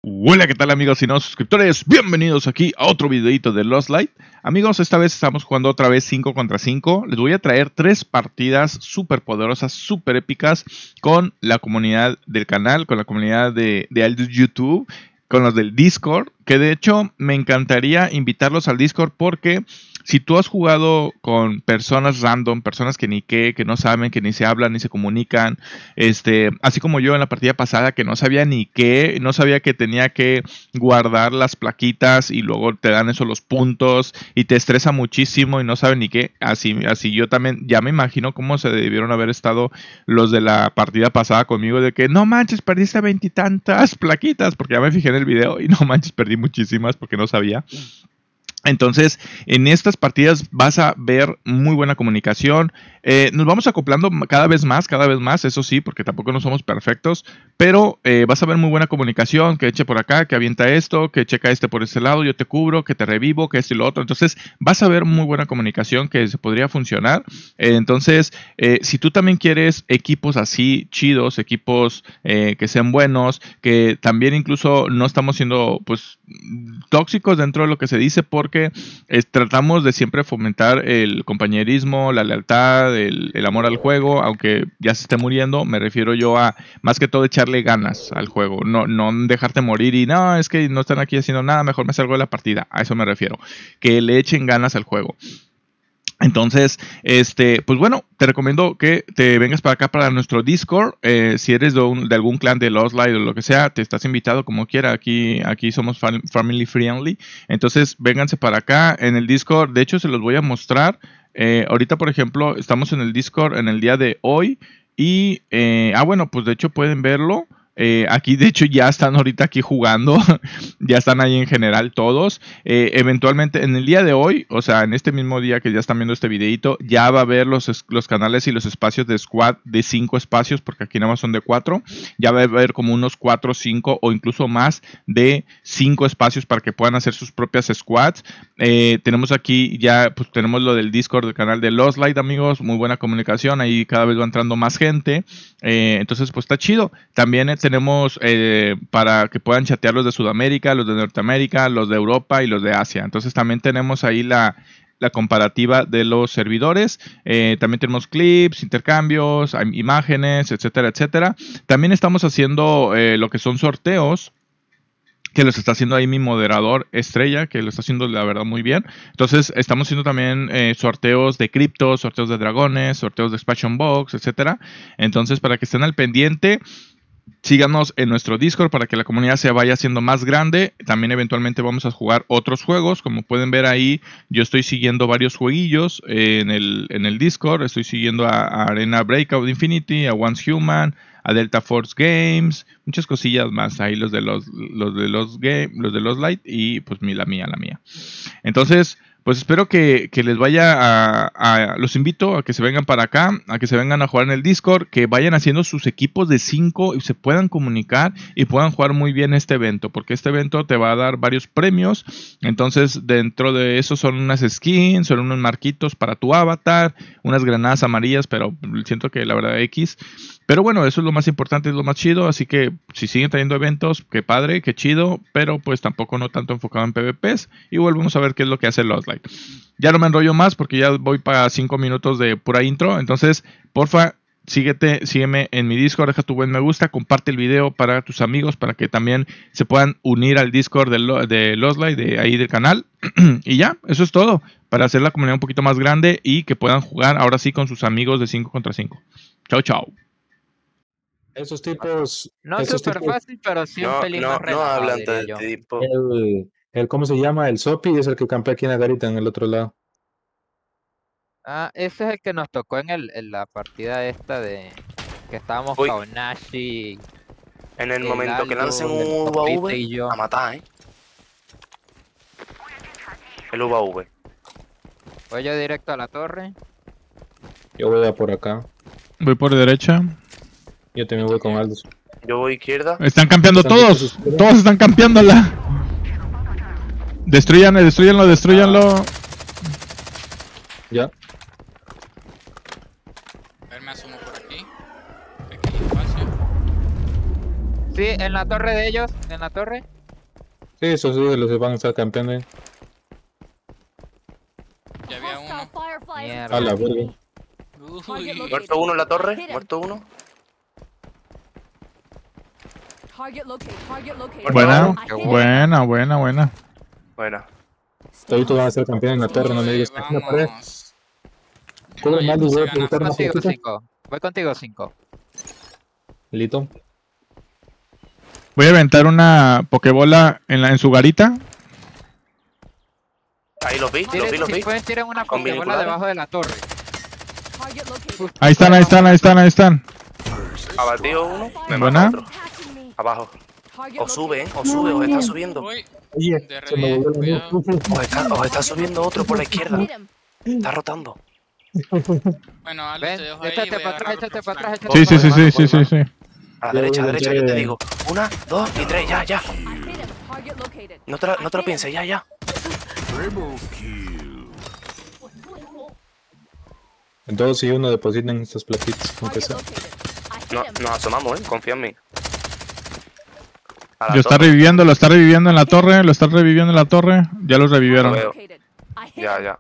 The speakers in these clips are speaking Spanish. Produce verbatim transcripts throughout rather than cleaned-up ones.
Hola, ¿qué tal amigos y no suscriptores? Bienvenidos aquí a otro videito de Lost Light. Amigos, esta vez estamos jugando otra vez cinco contra cinco. Les voy a traer tres partidas súper poderosas, súper épicas con la comunidad del canal, con la comunidad de, de YouTube, con los del Discord, que de hecho me encantaría invitarlos al Discord porque si tú has jugado con personas random, personas que ni qué, que no saben, que ni se hablan, ni se comunican, este, así como yo en la partida pasada que no sabía ni qué, no sabía que tenía que guardar las plaquitas y luego te dan eso los puntos y te estresa muchísimo y no saben ni qué, así, así yo también ya me imagino cómo se debieron haber estado los de la partida pasada conmigo de que no manches, perdiste veintitantas plaquitas, porque ya me fijé en el video y no manches, perdí muchísimas porque no sabía. Entonces, en estas partidas vas a ver muy buena comunicación. Eh, nos vamos acoplando cada vez más, cada vez más, eso sí, porque tampoco no somos perfectos, pero eh, vas a ver muy buena comunicación, que eche por acá, que avienta esto, que checa este por este lado, yo te cubro, que te revivo, que esto y lo otro. Entonces, vas a ver muy buena comunicación que se podría funcionar. Eh, entonces, eh, si tú también quieres equipos así chidos, equipos eh, que sean buenos, que también incluso no estamos siendo, pues, tóxicos dentro de lo que se dice, porque eh, tratamos de siempre fomentar el compañerismo, la lealtad, el, el amor al juego, aunque ya se esté muriendo, me refiero yo a más que todo echarle ganas al juego, no, no dejarte morir y no, es que no están aquí haciendo nada, mejor me salgo de la partida, a eso me refiero, que le echen ganas al juego. Entonces, este, pues bueno, te recomiendo que te vengas para acá para nuestro Discord. Eh, si eres de, un, de algún clan de Lost Light o lo que sea, te estás invitado como quiera. Aquí, aquí somos family friendly. Entonces, vénganse para acá en el Discord. De hecho, se los voy a mostrar. Eh, ahorita, por ejemplo, estamos en el Discord en el día de hoy. Y, eh, ah, bueno, pues de hecho pueden verlo. Eh, aquí de hecho ya están ahorita aquí jugando, ya están ahí en general todos. Eh, eventualmente en el día de hoy, o sea en este mismo día que ya están viendo este videito, ya va a haber los, los canales y los espacios de squad de cinco espacios, porque aquí nada más son de cuatro. Ya va a haber como unos cuatro, cinco o incluso más de cinco espacios para que puedan hacer sus propias squads. Eh, tenemos aquí ya, pues tenemos lo del Discord del canal de Lost Light, amigos, muy buena comunicación, ahí cada vez va entrando más gente. Eh, entonces pues está chido. También eh, tenemos eh, para que puedan chatear los de Sudamérica, los de Norteamérica, los de Europa y los de Asia. Entonces también tenemos ahí la, la comparativa de los servidores. Eh, también tenemos clips, intercambios, imágenes, etcétera, etcétera. También estamos haciendo eh, lo que son sorteos, que los está haciendo ahí mi moderador Estrella, que lo está haciendo la verdad muy bien. Entonces estamos haciendo también eh, sorteos de criptos, sorteos de dragones, sorteos de expansion box, etcétera. Entonces para que estén al pendiente, síganos en nuestro Discord para que la comunidad se vaya haciendo más grande. También eventualmente vamos a jugar otros juegos. Como pueden ver ahí, yo estoy siguiendo varios jueguillos eh, en, el, en el Discord. Estoy siguiendo a, a Arena Breakout Infinity, a Once Human, a Delta Force Games, muchas cosillas más. Ahí los de los, los de los game, los de los Light y pues mi, la mía, la mía. Entonces, pues espero que, que les vaya a, a... Los invito a que se vengan para acá, a que se vengan a jugar en el Discord, que vayan haciendo sus equipos de cinco y se puedan comunicar y puedan jugar muy bien este evento, porque este evento te va a dar varios premios. Entonces, dentro de eso son unas skins, son unos marquitos para tu avatar, unas granadas amarillas, pero siento que la verdad X. Pero bueno, eso es lo más importante, es lo más chido, así que si siguen trayendo eventos, qué padre, qué chido, pero pues tampoco no tanto enfocado en PvPs y volvemos a ver qué es lo que hace Lost Light. Ya no me enrollo más porque ya voy para cinco minutos de pura intro, entonces porfa, síguete, sígueme en mi Discord, deja tu buen me gusta, comparte el video para tus amigos, para que también se puedan unir al Discord de, de Lost Light, de ahí del canal, y ya, eso es todo, para hacer la comunidad un poquito más grande y que puedan jugar ahora sí con sus amigos de cinco contra cinco. Chao, chao. Esos tipos... No esos súper tipos, fácil, pero sí un No, pelín no, más no relajado, hablan diría de yo. tipo. el, el, ¿cómo se llama? El Sopi es el que campea aquí en la garita en el otro lado. Ah, ese es el que nos tocó en, el, en la partida esta de... Que estábamos Uy. con Nashi, En el el momento que Aldo, lancen un el U A Sopita V, y yo. a matar, ¿eh? El U A V. Voy yo directo a la torre. Yo voy a por acá. Voy por derecha. Yo también voy con Aldous. Yo voy izquierda. Están campeando Están todos. dispuestos. Todos están campeándola. Destruyan, destruyanlo, destruyanlo. Ya. A ver, me asumo por aquí. Aquí hay espacio. Sí, en la torre de ellos, en la torre. Sí, esos sí los van a estar campeando. Ya había uno. Mierda. A la verga. Uy. Muerto uno en la torre. Muerto uno. Buena, Qué bueno. buena, buena, buena. Buena. Todos van a ser campeones en la torre, no me Uy, digas. En la pared. vamos. Cubre No, más, ya les se voy a gana. preguntar Voy más contigo poquito. cinco. Voy contigo cinco. Lito. Voy a aventar una pokebola en, la, en su garita. Ahí los vi, los vi, Tiren, los si vi. pueden tirar una Con pokebola binoculares. debajo de la torre. Ahí están, ahí están, ahí están, ahí están. Abatido uno. Me Buena. mata otro. Abajo. O sube, ¿eh? O sube, os está subiendo. Uy, Oye, de se me re- volvió la cuidado. luz. Os está, os está subiendo otro por la izquierda. Está rotando. Bueno, Ale, Ven, te dejo ahí. échate voy a para atrás, agarrar échate otro para atrás, flanco. échate Sí, sí, para sí, sí, sí, sí, sí. A la Yo derecha, a la voy a derecha, yo te echar, digo. Una, dos y tres, ya, ya. No te, la- no te lo pienses, ya, ya. Dos y uno depositan estos platitos, aunque sea. No, nos asomamos, ¿eh? Confía en mí. A la Lo está torre. reviviendo, lo está reviviendo en la torre, lo está reviviendo en la torre. Ya lo Lo revivieron. veo. Ya, ya.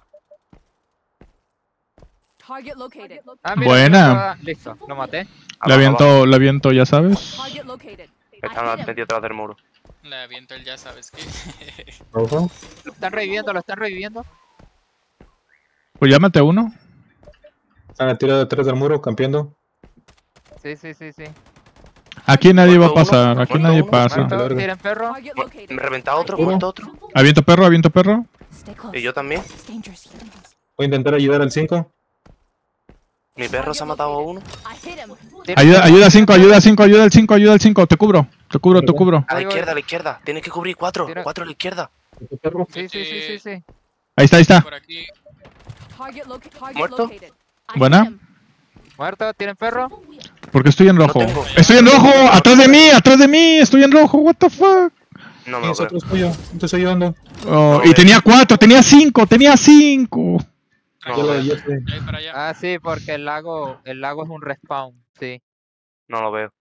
Ah, mira, Buena. mira, listo, lo maté. Le Abajo, abajo. aviento, le aviento, ya sabes. Están metidos detrás del muro. Le aviento el ya sabes qué. Ojo. Lo están reviviendo, lo están reviviendo. Pues ya maté uno. Están a tiro detrás del muro, campeando. Sí, sí, sí, sí. Aquí nadie va a Muerto uno, pasar, aquí muerto nadie uno. pasa. Muerto, larga. tiren perro. Me reventa otro, muerto otro. Aviento perro, aviento perro. Y yo también. Voy a intentar ayudar al cinco. Mi perro se ha matado a uno. Tiren Ayuda, perro. ayuda cinco, ayuda cinco, ayuda al cinco, ayuda al cinco. Te cubro, te cubro, te cubro. A la Ahí voy. izquierda, a la izquierda. Tienes que cubrir cuatro. Tira. Cuatro a la izquierda. Sí, sí, sí, sí, sí. Ahí está, ahí está. Por aquí. ¿Muerto? Buena. Muerto, tiren perro. Porque estoy en rojo. No tengo. Estoy en rojo, atrás de mí, atrás de mí, estoy en rojo, what the fuck. No me ¿Quién lo es creo. otro suyo? ¿Te estoy ayudando? Oh, y tenía cuatro, tenía cinco, tenía cinco. No Yo lo lo veo. yo sé. Ahí para allá. Ah, sí, porque el lago, el lago es un respawn, sí. No lo veo.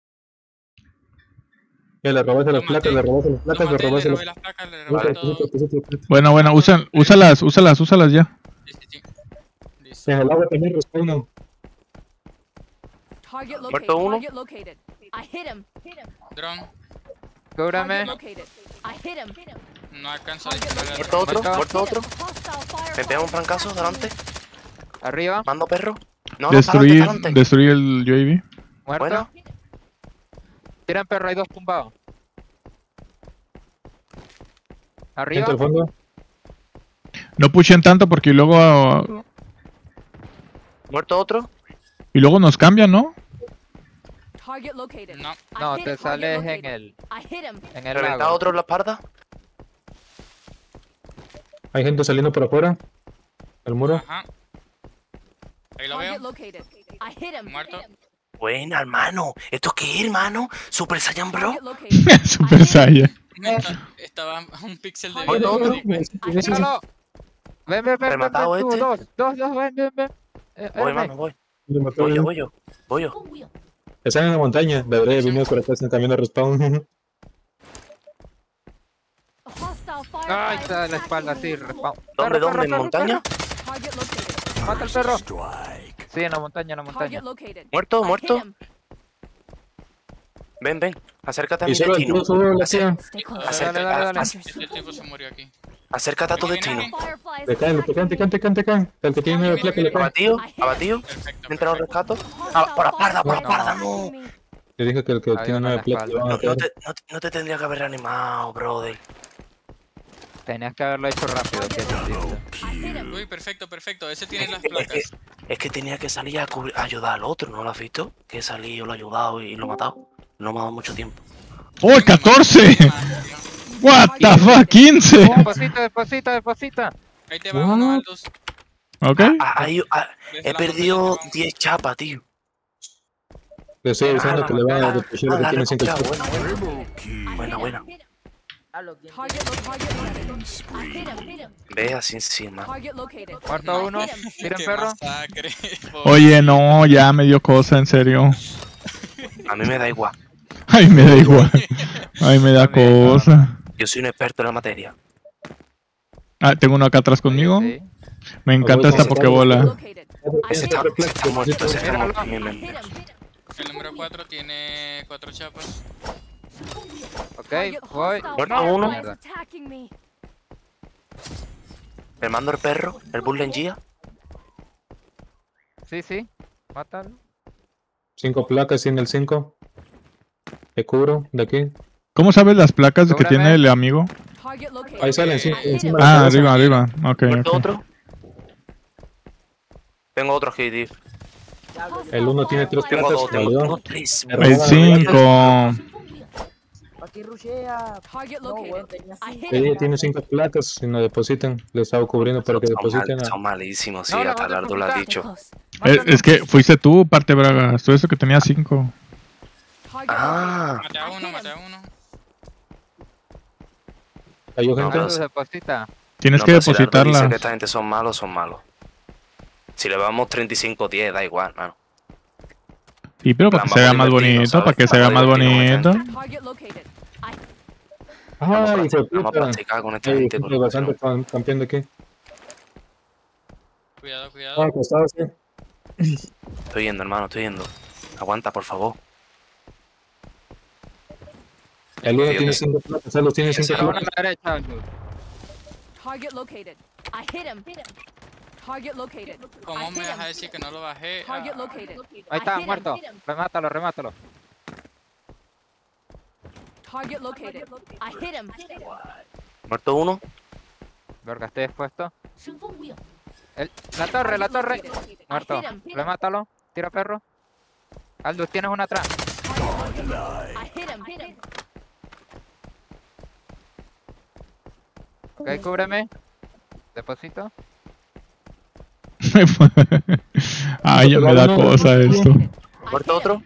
Ya le robaste las Lo placas, maté. le robaste las Lo placas, le maté, le robaste robé las las placas, le placas. robé Vale. todo. Bueno, bueno, usa, úsalas, úsalas, úsalas ya. Sí, sí, sí. Listo. En el agua también respawno. Muerto uno. Drone. Cúbrame. No alcanzo a disparar. Muerto otro, Muerto. muerto otro. Me pega un francazo delante. Arriba, Mando perro. No, no, Destruí, delante, delante. destruí el U A V. muerto. Bueno. Tiran perro, hay dos tumbados. Arriba. Entra al fondo. No pushen tanto porque luego Muerto otro. y luego nos cambian, ¿no? No. No, te sales en el, en el Reventado lago. otro en la espalda. Hay gente saliendo por afuera. Al muro. Ajá. Ahí lo veo. Muerto. Buena, hermano. ¿Esto qué es, hermano? Super Saiyan Bro. Super Saiyan. Esta- Estaba a un píxel de Muerto vida. otro. Míralo. Ven, ven, ven, ven, Rematado ven, tú, este. dos, dos, dos, ven, ven, ven. Eh, Voy, ven. hermano, voy. Le mató Voy yo, uno. voy yo. Voy yo. Están en la montaña. Debería haber venido por acá, están cambiando de respawn. Ay, está en la espalda, sí, respawn. ¿Dónde, Perro, dónde? perro, ¿En perro, montaña? perro. Mata al perro. Sí, en la montaña, en la montaña. ¿Muerto, muerto? Ven, ven. Acércate a Y mi solo el destino. tío solo la hacía. Acerca- Dale, dale, dale. ac- Este tipo se murió aquí. Acércate a tu Ven, ven, destino. ven. Te caen, te caen, te caen, te caen, te caen. El que tiene nueve placas le cae. Abatido, abatido. Perfecto. Mientras lo perfecto. rescato. Ah, por la espalda, por la No. espalda, no. Te dije que el que Hay tiene uno en nueve la placas le van No, a no caer. te, no, te- no te tendría que haber reanimado, brother. Tenías que haberlo hecho rápido, que hiciste. Uy, perfecto, perfecto. Ese tiene las Es que, placas. es que tenía que salir a, cubrir- a ayudar al otro, ¿no lo has visto? Que he salido, lo he ayudado y lo he matado. No me ha dado mucho tiempo. ¡Oh, catorce! What the fuck, quince. Despacito, despacito, despacito. Ahí te va uno, Aldous. Ok. Ah, ahí- ah, Desde he la perdido montaña te va. diez chapas, tío. Le estoy avisando Ah, que le van a ah, despedir ah, que la tiene cinco recupera, chapas. buena, buena. Buena, buena. Ve así encima. Muerto uno. Tiren Qué perro. masacre. Oye, no, ya me dio cosa, en serio. A mí me da igual. Ay, me da igual. Ay, me da También, cosa. Yo soy un experto en la materia. Ah, tengo uno acá atrás conmigo. Sí. Me encanta esta pokebola. Ese está, está muerto, ese está muerto. Bien, bien, bien. El número cuatro tiene cuatro chapas. Ok, voy. Muerto uno. Mierda. Le mando el perro, el Bullen Gia. Sí, sí. Mátalo. Cinco placas en el cinco. Te cubro de aquí. ¿Cómo sabes las placas de que Cúbreme. tiene el amigo? Ahí salen sí, encima de la Ah, cabeza. arriba, arriba. Ok, ¿Muerto ok. otro? Tengo otro hit, div. El uno tiene tres Tengo placas. dos, tengo, valió. tengo tres. Me El robaron cinco. Aquí rushea. No, weón, tenía cinco. Ella tiene cinco placas y no depositan. Le estaba cubriendo para que Son, depositen. mal- a- son malísimos, sí, No, no, hasta no te Lardo lo ha preocupes. dicho. Es, es que fuiste tú, parte Bragas. Tú eso que tenía cinco. Ah, Maté a uno, maté a uno. Cayó No, gente. pero- ¿Cuánto deposita? Tienes no, que pero si Lardo dice depositarlas. que esta gente son malos, son malos. Si le vamos treinta y cinco diez, da igual, mano. Sí, pero para que Plan, se vea vamos más a divertirnos, bonito, para que ¿sabes? se vea más Vamos a divertirnos bonito. Vamos a Ay, hijo de practicar, vamos a puta. practicar con esta Hay gente. gente con bastante educación. cam- campeando aquí. Cuidado, Ah, cuidado. acostado, sí. Estoy yendo, hermano, estoy yendo. Aguanta, por favor. El uno Sí, tiene sí. cinco placas. Carlos tiene Sí, cinco sí. Uno a placas. la derecha. Aldous. Target located. I hit him. Target located. ¿Cómo I me hit vas a him. decir que no lo bajé? Target Ah, located. Ahí I está, hit him. muerto. Remátalo, remátalo. Target located. I hit him. Muerto uno. Verga, estoy expuesto. El- la torre, la torre. Muerto. I hit him. Remátalo. Tira perro. Aldous, tienes una atrás. I hit him. Ok, cúbreme. Deposito. Ay, ya me da cosa esto. Muerto otro.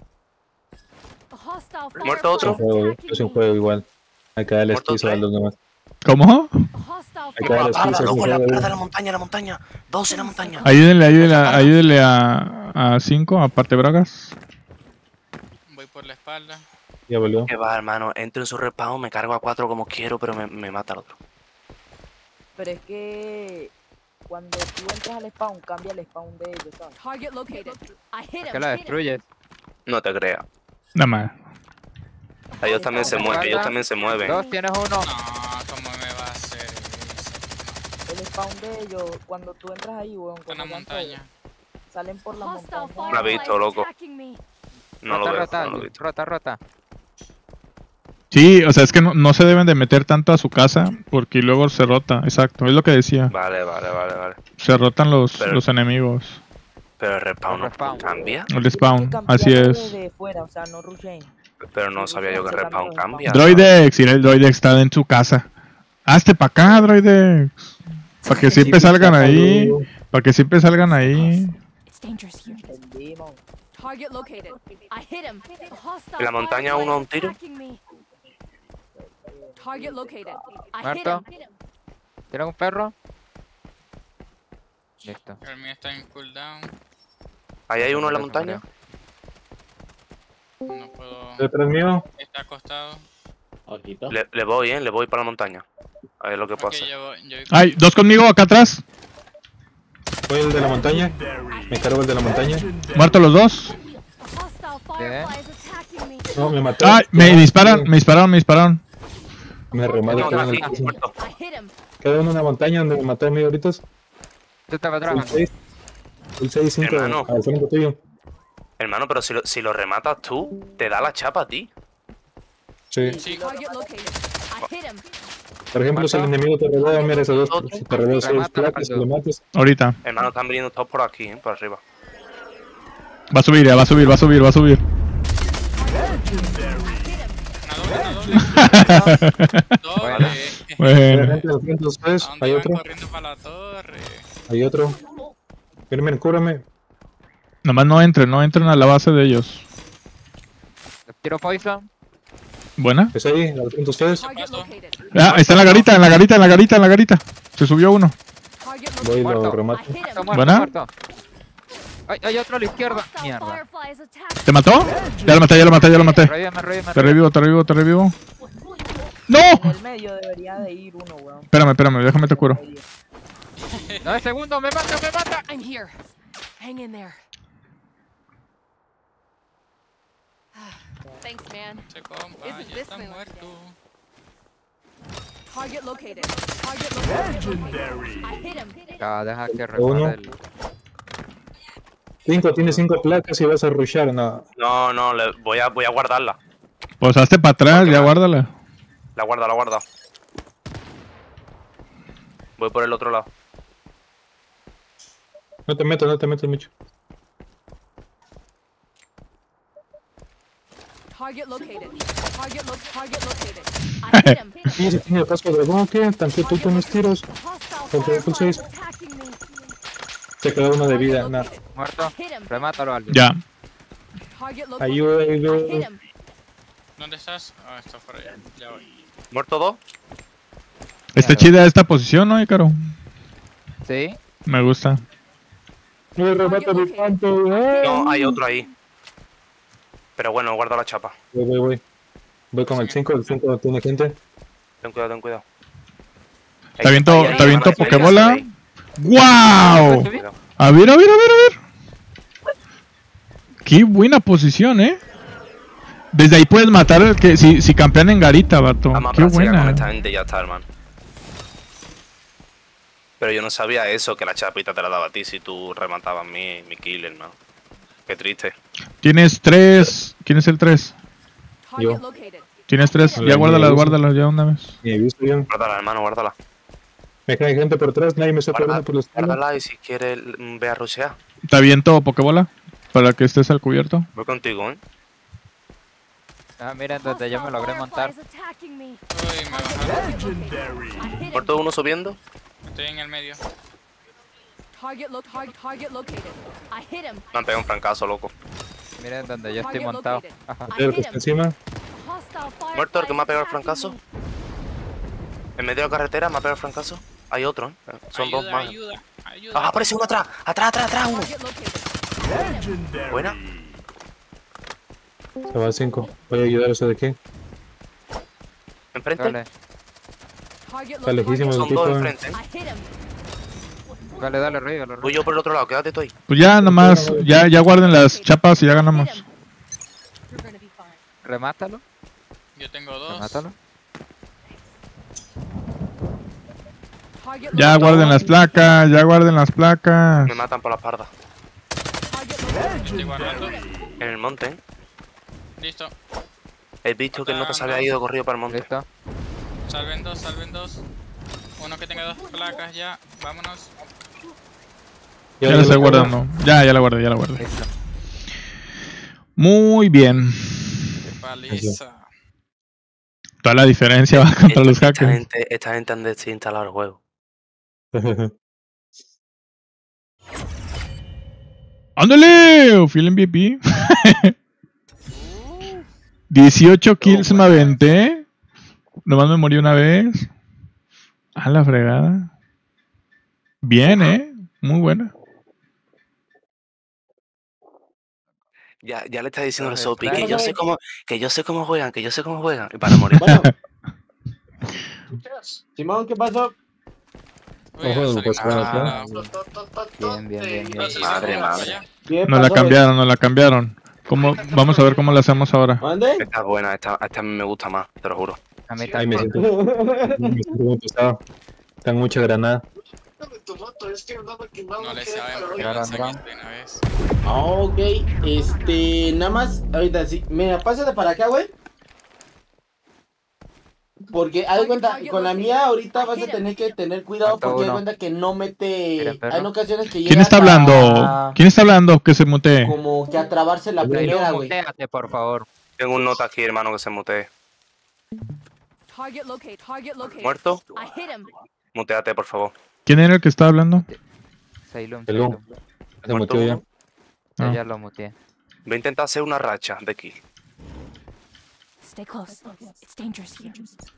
Muerto otro. Es un juego, es un juego igual. Hay que darles Muerto piso a tres. los demás. ¿Cómo? Hay que darles Ah, piso. es un loco, en la juego parada de igual. la montaña, la montaña. Dos en la montaña. Ayúdenle, ayúdenle, a- ayúdenle a, a cinco, aparte Bragas. voy por la espalda. Ya volvió. Que va, hermano. Entro en su respawn, me cargo a cuatro como quiero, pero me, me mata el otro. Pero es que cuando tú entras al spawn, cambia el spawn de ellos, ¿sabes? Target located. I hit Que him. la destruyes. No te creas. Nada más. Ellos también se mueven, ellos también se mueven. Dos, tienes uno. No, ¿cómo me va a hacer eso? El spawn de ellos, cuando tú entras ahí, weón, Está en la cuando montaña. salen por la Hostile montaña. La he visto, loco. attacking me. No lo Rota, veo, rota, no lo he visto. rota, rota. Sí, o sea, es que no, no se deben de meter tanto a su casa porque luego se rota. Exacto, es lo que decía. Vale, vale, vale, vale. Se rotan los, Pero- los enemigos. Pero el respawn El no respawn. cambia. El spawn, Que así cambiaron es. desde fuera, o sea, no rushen. Pero no sabía yo que el respawn cambia. Droidex, y el Droidex está en su casa. Hazte para acá, Droidex. Para que siempre salgan ahí. Para que siempre salgan ahí. It's dangerous here. Entendimos. Target located. I hit him. Hostile En la montaña firefly uno a is un tiro. attacking me. Target located. I hit Muerto. him. ¿Tienes un perro? Listo. El mío está en cooldown. Ahí hay uno en la Se montaña. No puedo. Detrás mío. Está acostado. Le, le voy, eh, le voy para la montaña. A ver lo que Ok, pasa. yo voy- yo voy- Ay, dos conmigo acá atrás. Voy el de la montaña. Me cargo el de la montaña. Muertos los dos. Hostile firefly is attacking me. No, me mató. Ay, me disparan, me dispararon, me dispararon. Me remata No, queda en el no, piso. muerto. I hit him. Queda en una montaña donde me mató a mí ahorita. Tú te vas El atrás. seis. El seis cinco Hermano. al frente tuyo. Hermano, pero si lo, si lo rematas tú, te da la chapa a ti. Sí. Sí, Target located. I hit him. Por ejemplo, si el enemigo te rodea, mira esos dos. Si te rodea seis Remátalo, placas y Aldo. lo matas. Ahorita. Hermano, están viniendo todos por aquí, eh, por arriba. Va a subir, ya, va a subir, va a subir, va a subir. una doble, una doble. Doble. Bueno. Frente al frente de ustedes. ¿A dónde Hay van otro. corriendo para la torre? Hay otro. Miren, cúbrame. Nomás no entren, no entren a la base de ellos. Tiro poison. Buena. Es ahí, al frente de ustedes. Target pasó? located. Ah, está en la garita, en la garita, en la garita, en la garita. Se subió uno. Target Voy y located. lo Muerto. remato. I hit Muerto, him. muerto, ¿Buena? muerto. Ay, hay otro a la izquierda. Hostile Mierda. firefly is attacking ¿Te mató? Ya lo maté, ya lo maté, ya lo maté. Revíveme, revíveme, Te revivo, te revivo, te revivo. ¡No! En el medio debería de ir uno, weón. Espérame, espérame, déjame te curo. No, el segundo, me mata, me mata. I'm here. Hang in there. Thanks, man. Ese compa Isn't ya this está my lucky muerto. Target located. Target located. I hit him. Ah, deja que Uno. repare el... Cinco, tiene cinco placas y vas a rushar. No. No, no, le, voy, a, voy a guardarla. Pues hazte para atrás, Porque ya va. guárdala. La guarda, la guarda. Voy por el otro lado. No te metas, no te metas mucho. Target located. Target lo target located. I hit him. Sí, si tiene el casco de dragón, ¿qué? Tanto tú con los tiros. Hostile Ok, full seis. firepower attacking me. Se queda uno de vida. Target Nah. located. Muerto. I hit him. Remátalo, Alvin. Ya. Target located. Ayuda, I ayuda. hit him. ¿Dónde estás? Ah, está por allá. Ya voy. ¿Muerto dos? Está Ya. chida esta posición, ¿no, Ícaro? Sí. Me gusta. Me remata mi panto. ¡Ah! No, hay otro ahí. Pero bueno, guarda la chapa. Voy, voy, voy. Voy con el cinco, el cinco tiene gente. Ten cuidado, ten cuidado. Te aviento, Ahí, ahí, te aviento ahí, ahí, Pokébola. ahí. ¡Guau! Cuidado. A ver, a ver, a ver, a ver. Qué buena posición, ¿eh? Desde ahí puedes matar al que si, si campean en garita, vato. Vamos a Qué practicar con buena. esta gente y ya está, hermano. Pero yo no sabía eso, que la chapita te la daba a ti si tú rematabas mi, mi kill, hermano. Qué triste. Tienes tres. ¿Quién es el tres? Target Yo. located. Tienes tres. Hola, Ya guárdalas, amigos. guárdalas ya una vez. Ni he visto bien. Guárdala, hermano, guárdala. Me cae gente por atrás, nadie me está Guárdala, pegando por la espalda. guárdala y si quieres mm, ve a rushear. Te aviento Pokébola para que estés al cubierto. Voy contigo, ¿eh? Ah, miren, donde yo me logré montar. Fireflies attacking me. Uy, me bajaron. I hit him. ¿Muerto uno subiendo? Estoy en el medio. Target lo target target located. I hit him. Me han pegado un francazo, loco. Miren donde yo estoy Target montado. located. Ajá. I El que hit está him. encima. Hostile fireflies ¿Muerto el que me ha pegado el attacking francazo? me. En medio de la carretera me ha pegado el francazo. Hay otro, ¿eh? Son ayuda, dos más. ayuda, ayuda. ¡Ah, aparece uno atrás! ¡Atrás, atrás, atrás! Uno. Target located. I hit him. Buena. Se va a cinco. Voy a ayudar a eso de aquí. Enfrente. Dale, Target Está located. lejísimo el Son tipo. dos eh. enfrente, ¿eh? I hit him. dale, dale, Rey, dale, Voy Rey. yo por el otro lado, quédate tú ahí. Pues ya nomás, ya, ya guarden las chapas y ya ganamos. Hit him. You're gonna be fine. Remátalo, Yo tengo dos. remátalo. Target Ya located. guarden las placas, ya guarden las placas. Me matan por la espalda. Target located. Estoy guardando. En el monte, ¿eh? Listo. He visto que el nota se había ido corrido para el monte. Listo. Salven dos, salven dos. Uno que tenga dos placas ya. Vámonos. Ya la estoy guardando. Ya, ya la guardé, ya la guardé. Listo. Muy bien. Qué paliza. Toda la diferencia va contra los Esta hackers. gente, esta gente han desinstalado el juego. ¡Ándale! Fui el M V P. dieciocho kills me aventé. Nomás me morí una vez. A la fregada. Bien, eh. Muy buena. Ya, ya le está diciendo al Los Sopi que strikes. yo sé cómo, que yo sé cómo juegan, que yo sé cómo juegan. Y para morir. Bueno. Simón, ¿qué pasó? Uy, Ojo, ya pues, salimos. bueno, Ah, Bien, bien, bien, bien. no sé si Madre, se madre. ya. ¿Qué Nos la pasó? cambiaron, nos la cambiaron. ¿Cómo? Vamos a ver cómo la hacemos ahora. ¿Mande? Esta es buena, esta, esta a mí me gusta más, te lo juro. A mí Ay, me también. siento, me siento muy pesado. Están mucha granada. No le saben por qué Gran, lanzan gran. esto de una vez. Ah, ok, este, nada más, ahorita sí. Mira, pásate para acá, güey. Porque haz de cuenta, con la mía ahorita vas a tener que tener cuidado Falta porque haz de uno. cuenta que no mete. Mira, perro. Hay ocasiones que llega ¿Quién está hasta- hablando? ¿Quién está hablando? Que se mutee. Como que a trabarse la Rey, primera, güey. muteate, por favor. Tengo un nota aquí, hermano, que se mutee. Target located. Target located. ¿Muerto? I hit him. Muteate, por favor. ¿Quién era el que estaba hablando? Salum, Salum. Salum. Se ¿Muerto metió ya. uno? Yo Ah. ya lo muteé. Voy a intentar hacer una racha de kill. Stay close. It's dangerous here.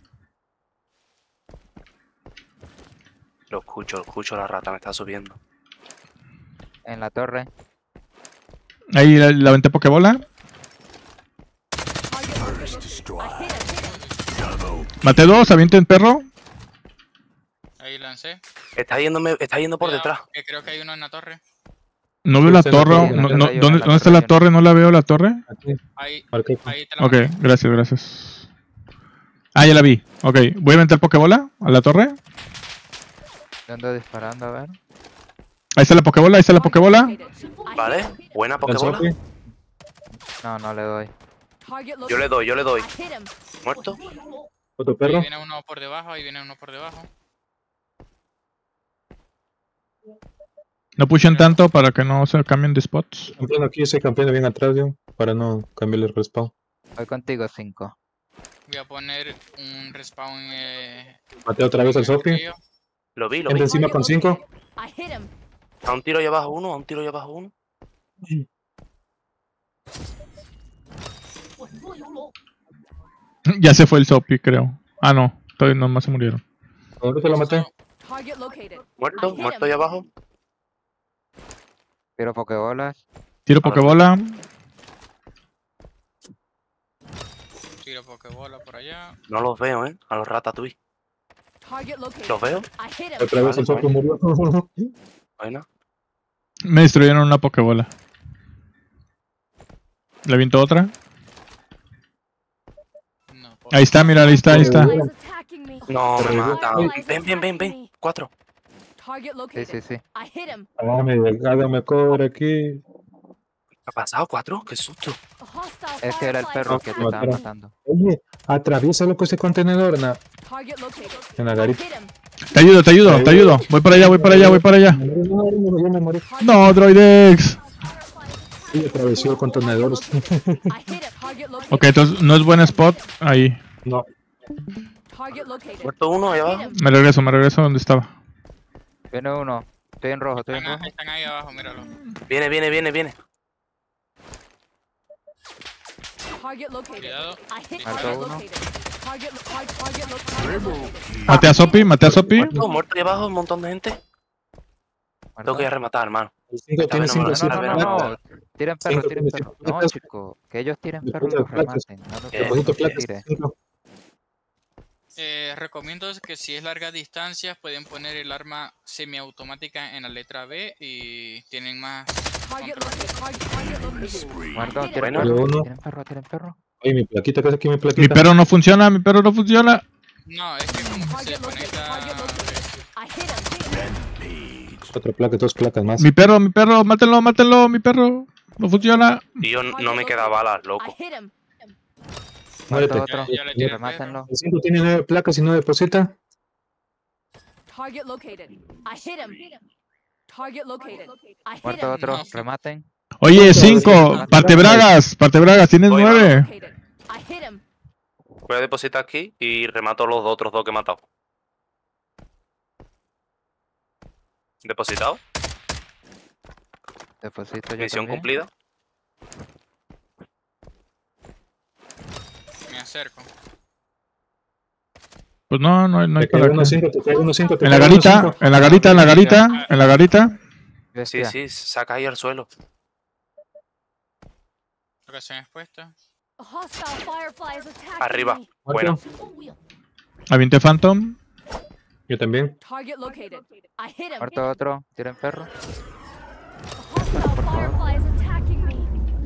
Lo escucho, lo escucho, la rata me está subiendo. En la torre. Ahí la, la aventé Pokébola. Target located. I hit him. Maté dos, avienten perro. Ahí lancé. Está yéndome, está yendo por Cuidado, detrás. que creo que hay uno en la torre. No veo la Está en la torre. torre, no- en la no- torre, ¿dónde, en la dónde está la torre. torre? No la veo la torre. Aquí. Ahí, Marqué. ahí te la Ok, marqué. gracias, gracias. Ah, ya la vi. Ok, voy a aventar pokebola a la torre. Yo ando disparando, a ver. Ahí está la pokebola, ahí está la Target pokebola. located. I Vale, hit him. buena El pokebola. Sopi. No, no le doy. Target Yo le doy, yo le doy. I hit him. ¿Muerto? Otro Ahí perro. viene uno por debajo, ahí viene uno por debajo. No pushen tanto para que no se cambien de spots. Campeón aquí, ese campeón bien atrás, yo. Para no cambiarle el respawn. Voy contigo, cinco. Voy a poner un respawn. Eh, Maté otra vez al en el Sopi. río. Lo vi, lo Gente vi. encima con cinco. I hit him. A un tiro ahí abajo uno, a un tiro ahí abajo uno. Ya se fue el Sopi, creo. Ah, no. Todavía nomás se murieron. ¿Dónde te lo maté? Target located. Muerto, I hit muerto him. ahí abajo. Tiro pokebolas. Tiro pokebola. Tiro pokebola por allá. No los veo, eh. A los ratatouille. Target located. ¿Los veo? I hit him. Otra vez el Sopi murió. Bueno. Me destruyeron una pokebola. ¿Le aviento otra? No, por- Ahí está, mira, ahí está, ahí está. Fireflies attacking me. No, me Pero- matan. Fireflies Ven, ven, ven, attacking ven. me. Cuatro. Target Sí, located. sí, sí. I hit him. Hágame, hágame cobre aquí. ¿Qué ha pasado? ¿Cuatro? qué susto. A hostile Ese era el firefly perro is que te Mataron. estaba attacking me. matando. Oye, atraviesa loco ese contenedor, na. Target located. En la I garita. hit him. Te ayudo, te ayudo, te ayudo. Voy para allá, voy para allá, voy para allá. Me morí, no, no, yo me morí. No, Droidex. Y atravesó el contenedor. I hit him. Target located. Ok, entonces no es buen spot. Ahí. No. Target located. Muerto uno ahí I hit abajo. him. Me regreso, me regreso donde estaba. Viene uno. Estoy en rojo, estoy en Están, rojo. están ahí abajo, míralo. Viene, viene, viene, viene. Target located. Cuidado. I hit Mató target uno. located. Target, lo- tar- target, lo- target located. Maté a Sopi, maté a Sopi. Muerto, muerto ahí abajo, un montón de gente. Muerto. Tengo que ir a rematar, hermano. El cinco tiene Está bien, cinco, no, No, no, no, cinco no, placas. no. Tiren perro, Cinco, tiren tiene perro. cinco No, placas. chico. Que ellos tiren Le perro y puse los placas. rematen. No los Eh, Le pusiste dejen que placas. tire. cinco. Eh, recomiendo que si es larga distancia pueden poner el arma semiautomática en la letra B y tienen más Target control. located. Target, target located. Muerto, I hit him. tiren Bueno. perro. Uno. Tiren perro, tiren perro. Oye, mi plaquita, ¿qué es aquí mi Mi plaquita? perro no funciona, mi perro no funciona. No, es que como que se Target located. desconecta. Target located. I hit him. Otra placa, dos placas más. Mi perro, mi perro, mátenlo, mátenlo, mi perro. No funciona. Y yo no me queda balas, I loco. hit him. Muérete. Muerto otro. Ya le tiré el Remátenlo. El cinco tiene nueve placas y no deposita. Target located. I hit him. Target located. I hit Muerto him. otro. No. Rematen. Oye, cinco. Parte Bragas, parte Bragas, tienes Voy, nueve. Located. I hit him. Voy a depositar aquí y remato los otros dos que he matado. ¿Depositado? Deposito yo Misión también. cumplida. Me acerco. Pues no, no, hay- no hay Te cae para uno qué. cinco, te cae uno cinco. te En la cae uno garita, cinco. en la garita, en la garita, en la garita. Sí, Bestia. sí, saca ahí al suelo. Locación expuesta. A hostile firefly is attacking Arriba. me. Bueno, Aviente Phantom. Yo también. Target located. I hit him. Muerto otro. Tiren perro. A hostile firefly is attacking me.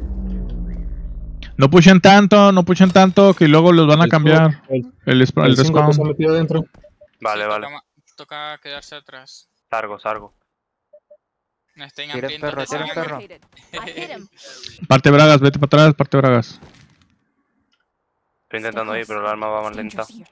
No pushen tanto, no pushen tanto, que luego los van a El cambiar. El, El, sp- el el cinco que se ha respawn. metido adentro. vale, Sí, vale. Toca, ma- toca quedarse atrás. Salgo, salgo. No estén Tiren hambrientos perro, de tiren sangre. perro. Located. I hit him. Parte Bragas, vete para atrás, parte Bragas. Estoy intentando ir, pero el arma va más lenta. Target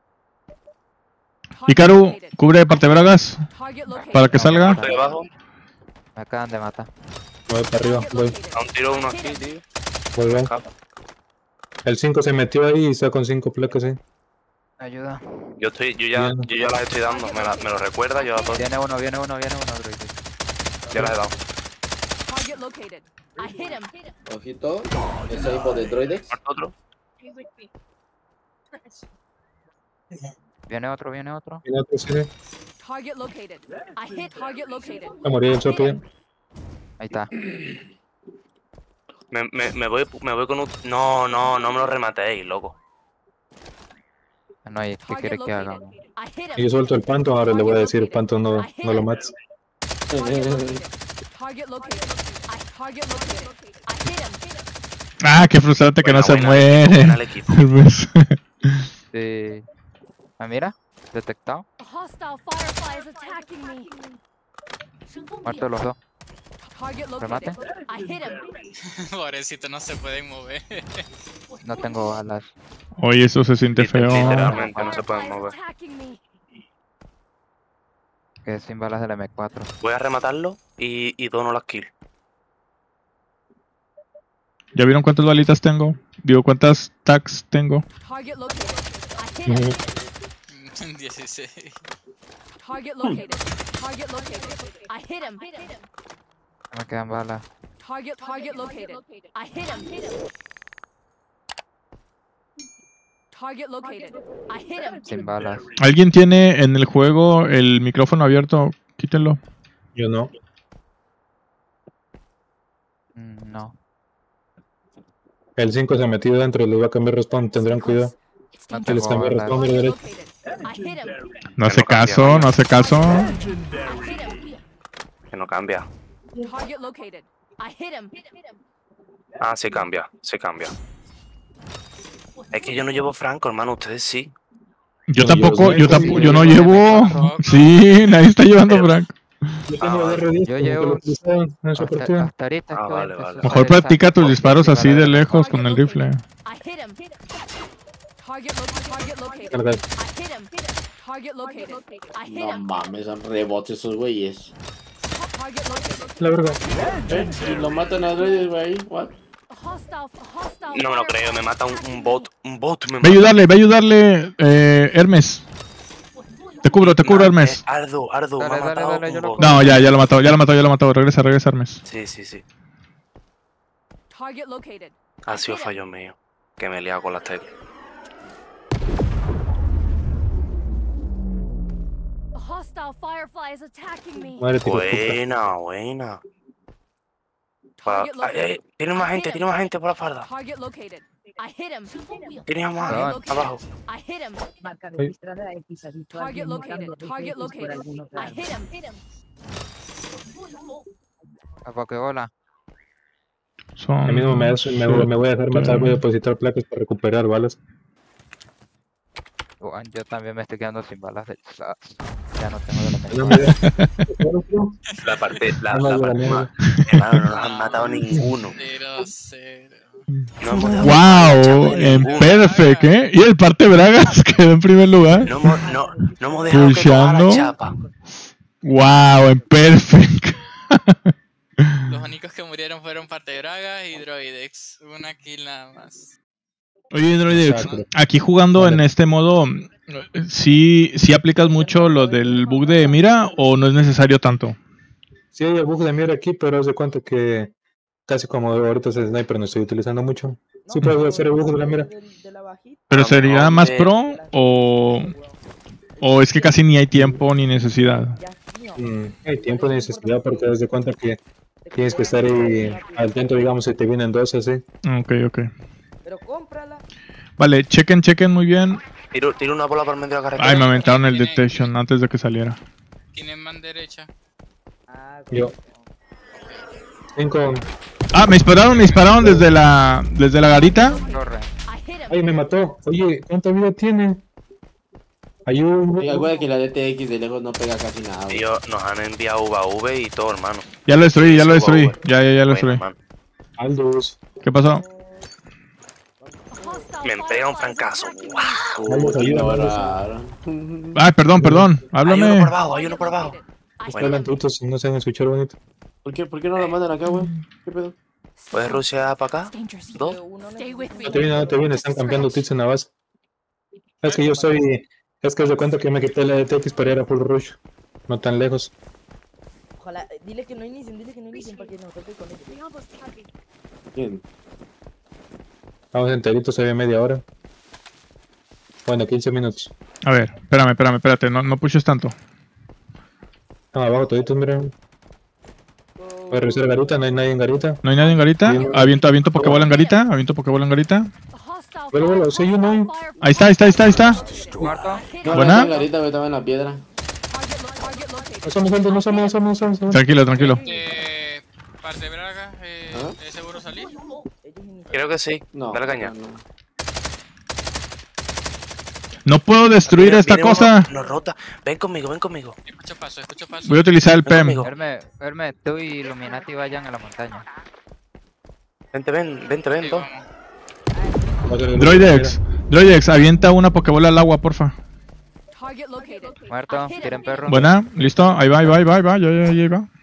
Hikaru, located. cubre parte Bragas Target located. para que salga. Estoy abajo. Me acaban de matar. Voy para arriba, Target voy. located. A un tiro uno I hit aquí, him. tío. Voy, voy. Escapa. El cinco se metió ahí y está con cinco placas ahí. Ayuda. Yo estoy, yo ya, yo ya las estoy dando. Me, la- me lo recuerda, yo las doy. Viene uno, viene uno, viene uno, droide. Ya las he dado. Target located. I hit him. Ojito, ese hijo de droides. ¿Muerto otro? Viene otro, viene otro. Viene otro cine. Target located. I hit target located. Va a morir el Sopi. Ahí está. Me, me, me voy, me voy con un... No, no, no me lo rematéis, loco. No hay, ¿qué quiere Target que located. hagamos? I hit Y yo him. suelto el Phantom, ahora le voy a decir, Phantom, no, no lo mates. Target located. Target located. I target located. I hit him. Ah, qué frustrante que no Buena, se buena, equipo, muere. buena al equipo. Pues, Sí. Ah, mira, detectado. A hostile firefly is attacking me. Muerto los dos. Target Remate. located. I hit him. Pobrecito, no se pueden mover. No tengo balas. Oye, eso se siente feo. Literalmente no se pueden Firefly is mover. attacking me. Que sin balas del M cuatro. Voy a rematarlo y, y dono las kills. ¿Ya vieron cuántas balitas tengo? Digo, ¿cuántas tags tengo? Target located. I hit him. dieciséis. Target located. Target located. I hit him. No me quedan balas. Target target located. I hit him. Target located. I hit him. Sin balas. ¿Alguien tiene en el juego el micrófono abierto? Quítenlo. Yo no. Mm, No. El cinco se ha metido dentro, les va a cambiar respawn, tendrán cuidado. No Se les tengo cambió balas. respawn, mira Target derecho. located. I hit him. No hace no cambia, caso, vaya. no hace caso. I hit him. Que no cambia. Target located. I hit him. Ah, se cambia, se cambia. Es que yo no llevo Franco, hermano, ustedes sí. Yo No tampoco, llevo yo sniper, tampoco, sí, yo no llevo llevo. M cuatro. Sí, nadie está llevando Frank. Yo Ah, tengo vale. R diez, Yo como que llevo- lo utilizaban en esa Hasta, partida. hasta ahorita Ah, es que vale, empezó vale. a Mejor usar el practica tus saco disparos sin así balas de del M lejos cuatro. con el rifle. I hit him. Target located. Target located. Cargar. I hit him. Target located. I hit No him. mames, son rebotes esos güeyes. Target located. La verga. ¿Eh? ¿Y lo matan a Dreddy, güey? ¿What? A hostile. A hostile. No me lo creo, me mata un, un bot. Un bot me Ve a mata. ayudarle, ve a ayudarle, eh, Hermes. Te cubro, te cubro, Nah, Hermes. eh, Ardo, Ardo, me Dale, ha dale, matado dale, un yo lo bot. cubro. No, ya, ya lo mató, ya lo mató, ya lo mató. Regresa, regresa, Hermes. Sí, sí, sí. Target located. Ha sido fallo mío. Que me he liado con las teclas. A hostile firefly is attacking me. Muérete, hijo de puta. Buena, buena. Pa- Target ay, ay, located. tiene más gente, tiene más gente por la farda. Target located. I hit him. Tiene más Perdón. gente abajo. I hit him. Marca Ay. registrada X, ha dicho Target alguien located. buscando Target X por located. algún otro I lado. hit him. Hit him. A Pokébola. Son... A mí no me, hace- me, voy- me voy a dejar matar, voy a depositar placas para recuperar balas. Bueno, yo también me estoy quedando sin balas del S A S. Ya no tengo de la No mejor. me La parte, la, No, la no, parte no, más. Hermano, no nos han matado ninguno. Cero, cero. No hemos dejado de Wow, echarle en ninguno. perfect, ¿eh? Y el parte Bragas quedó en primer lugar. No hemos, no, no hemos dejado que coja Pulsando. la chapa. Wow, en perfect. Los únicos que murieron fueron Parte Bragas y Droidex. Una kill nada más. Oye, Droidex, Exacto. aquí jugando Vale. en este modo, ¿sí, ¿sí aplicas mucho lo del bug de mira o no es necesario tanto? Sí hay el bug de mira aquí, pero haz de cuenta que casi como ahorita es el sniper no estoy utilizando mucho. Sí puedo hacer el bug de la mira. ¿Pero A lo sería mejor más de- pro o, o es que casi ni hay tiempo ni necesidad? Mm, hay tiempo de necesidad porque haz de cuenta que tienes que estar ahí atento, digamos, si te vienen dos así. Ok, ok. Pero cómprala. Vale, chequen, chequen muy bien. Tiro, tiro una bola por medio de la carretera. Ay, me aventaron el Tiene- detection antes de que saliera. ¿Quién es man derecha? Ah, Yo. Cinco. Ah, me dispararon, me dispararon desde la, desde la garita. Torre. I hit him. Ay, me mató. Oye, ¿cuánta vida tiene? Ayúdame. Oiga, güey, que la D T X de lejos no pega casi nada, güey. Tío, nos han enviado U A V y todo, hermano. Ya lo destruí, ya lo Sí, destruí. Huawei. Ya, ya, ya lo Bueno, destruí. hermano. Aldous. ¿Qué pasó? A hostile Me pega un firefly is francazo. attacking me. ¡Wow! Aldous, Uy, ayúdame. no, Aldous. raro. Ay, perdón, perdón. Hay uno por Háblame. abajo, hay uno por abajo. I hit Están him. lentutos, no saben escuchar bonito. ¿Por qué, ¿Por qué no la mandan acá, güey? ¿Qué pedo? ¿Puedes rushear para acá? Dangerous. ¿Dos? Stay with me. No te viene, no te viene, están cambiando tips en la base. Es que yo soy. Es que haz de cuenta que me quité la D T X para ir a full rush. No tan lejos. Ojalá, eh, dile que no inicien, dile que no inicien para que nos toque con ellos. Bien. Vamos enteritos, se ve media hora. Bueno, quince minutos. A ver, espérame, espérame, espérate. No, no pushes tanto. Ah, abajo toditos, miren. Voy a revisar garita, no hay nadie en garita. ¿No hay nadie en garita? Aviento, aviento Pokébola en garita. Aviento Pokébola en garita. A hostile Vuelo, vuelo, sí, hay uno ahí. Ahí está, ahí está, ahí está, ahí está. Muerto. No, ¿Buena? no tengo ahorita, güey, estaba en la piedra. No somos tantos, no somos, no somos, no somos. no somos. Tranquilo, tranquilo. Eh, parte Braga, eh, ¿Ah? ¿es seguro salir? Creo que sí. No. Dale caña. no, no. No puedo destruir Viene- esta viene cosa. uno, nos rota. Ven conmigo, ven conmigo. Escucho paso, escucho paso. Voy a utilizar el P E M. Amigo. Herme, Herme, tú y Illuminati vayan a la montaña. Vente, ven, vente, ven, Sí, todo. vamos. Droidex, Droidex, avienta una pokebola al agua, porfa. Target located. Muerto. I hit Tiren him. perro. Buena, listo. Ahí va, ahí va, ahí va, ahí va. Ya, ya, ya, ahí va.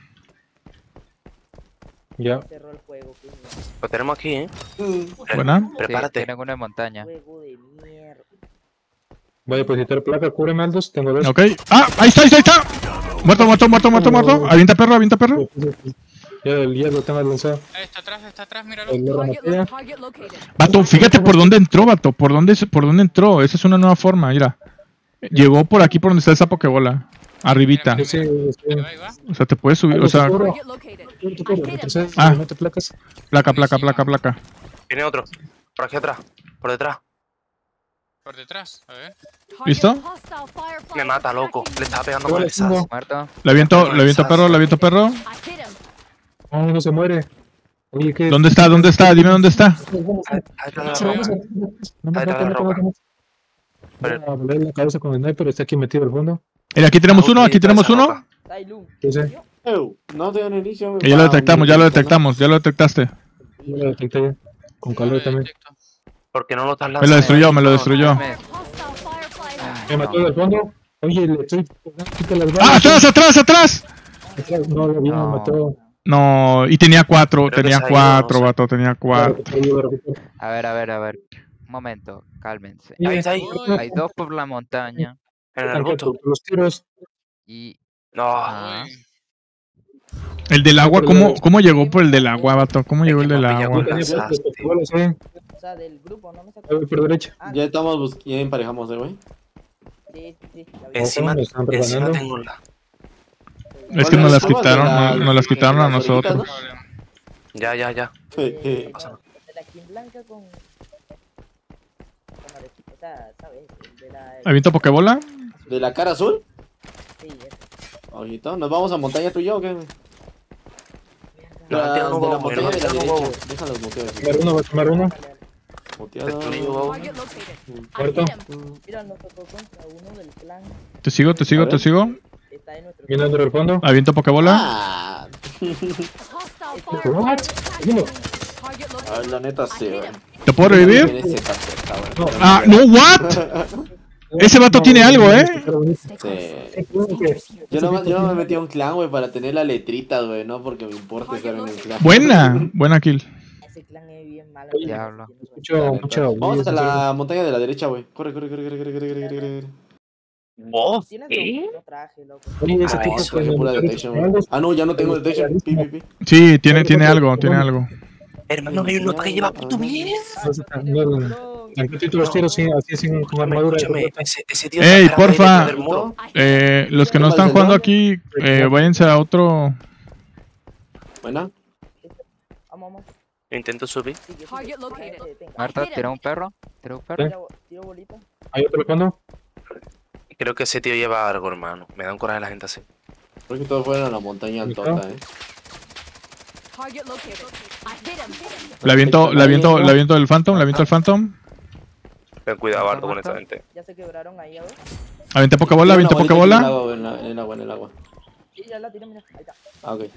Ya. Cerró el juego, qué mierda. Lo tenemos aquí, ¿eh? Buena. Sí, Prepárate. tienen una en montaña. Juego de mierda. Voy a depositar placa, cúbreme Aldos, tengo dos. Ok. Ah, ahí está, ahí está, ahí está. Muerto, muerto, muerto, muerto, muerto. Avienta perro, avienta perro. Ya, ya lo tengo lanzado. Ahí está atrás, está atrás, míralo. El loro Target, matea. lo- target located. Vato, fíjate por dónde entró, vato. Por dónde, por dónde entró. Esa es una nueva forma, mira. Llegó por aquí por donde está esa pokebola. Arribita. Sí, sí, sí. Ahí va, ahí va. O sea, te puedes subir. O sea, Target located. I hit him. Ah. Mete placas. placa, placa, placa, placa. Viene otro. Por aquí atrás. Por detrás. Por detrás, a ver. Target ¿Listo? hostile firefly Me mata, loco. attacking Le me. estaba pegando Yo con le el sas. tengo. Muerto. Le aviento, le aviento perro, le aviento perro. I hit him. No, no se muere. Oye, ¿qué? ¿Dónde está? ¿Dónde está? Dime dónde está. Vamos a- Ahí está la vamos roca. a- No me Ahí está mata, la no me roca. mata. Voy a volarle la cabeza con el sniper, está aquí metido al fondo. Mira, aquí tenemos uno, aquí tenemos uno. Ay, Lu. Sí, sí. Eu, no tengo ni inicio, güey. Que ya lo Ah, detectamos, un ya lo minuto, ¿no? detectamos, ya lo detectaste. Yo lo detecté ya. Con calor No lo también. detecto. ¿Por qué no lo estás Me lanzando? lo destruyó, me lo destruyó. Herme. Hostile firefly Ah, Me no. mató del fondo. Oye, le estoy. Quítale las ¡Ah, balas. atrás, atrás, atrás! Atrás. No, lo vi, me No. mató. No, y tenía cuatro, Creo que tenía se ha ido, cuatro, no sé. vato, tenía cuatro. A ver, a ver, a ver. Un momento, cálmense. Ahí está ahí. Hay dos por la montaña En el arbusto. Los tiros. y... No. Ah, Uy, El del agua, ¿cómo, cómo llegó por el del agua, vato? ¿Cómo llegó el del agua? Tenía Lanzaste. los pokebolas, eh. O sea, del grupo, no me sacó. Ahí voy por derecha. Ah, Ya estamos, bus- ya emparejamos, eh, güey. sí, sí, ya vi. Encima, Nos están encima preparando. tengo la. Es que nos las quitaron, no- nos las quitaron a nosotros. problema. Ya, ya, ya. Eh, pasa nada. de la skin blanca con. con arejita, o sea, ¿sabes? El de la. ¿Aviento pokebola? ¿De la cara azul? Sí, ese. Ojito, ¿nos vamos a montaña tú y yo o qué? No, La- tío, no, de la bobo, montaña no, de la tío, no, derecha. bobo. Déjalos muteados. Tomar uno, voy a tomar uno. Muteados. Destruido, bobo. target located. I Muerto. hit him. Mira, nos tocó contra uno del clan. Te sigo, te sigo, te sigo. Está en nuestro. Viene dentro del fondo. ¿Aviento pokebola? Ah, Hostile firefly What? attacking me. Target a ver, located. la neta I sí, hit güey. him. ¿Te puedo revivir? Ese caso, está bueno. No. Ah, no, what? Ese vato tiene algo, ¿eh? Sí. ¿Qué? Yo no, yo no me metí a un clan, güey, para tener las letritas, güey, no porque me importa estar en el clan. Buena, buena kill. Ese clan es bien malo. Diablo. Mucho, mucho. Vamos a la montaña de la derecha, güey. Corre, corre, corre, corre, corre, corre, corre, corre, corre. ¿Vos? Tienes ¿Qué? otro traje, loco. Oye, ese Ah, tipo Eso, que qué pura me- detection, güey. Ah, no, ya no tengo detection. Pi, pi, pi. Sí, tiene, tiene algo, tiene algo. Hermano, hay uno que lleva puto mierda. No, no, no. Tranquilito los tiros, sí, así sin con armadura. Escúchame, ese, ese tío Ey, está esperando ahí porfa. detrás del muro. Eh, los que no están jugando aquí, eh, váyanse a otro. Buena. Vamos, vamos. Intento subir. Sigue, sigue. Target located. Eh, tenga. Muerto, tira un perro. Tira un perro. Tira bo- Tiro bolita. ¿Hay otro fondo? Creo que ese tío lleva algo, hermano. Me da un coraje la gente así. Creo que todos fueron a la montaña altota, eh. Target located. I hit him. Le aviento, le aviento, le aviento el Phantom, le aviento el Phantom. Ten cuidado, Bardo, con esta gente. Ya se quebraron ahí, a ver. Aviente pokebola, aviente Una bolita en el pokebola. agua, En la- en el agua, en el agua. Sí, ya la tiré, mira. Ahí está. Ah, ok.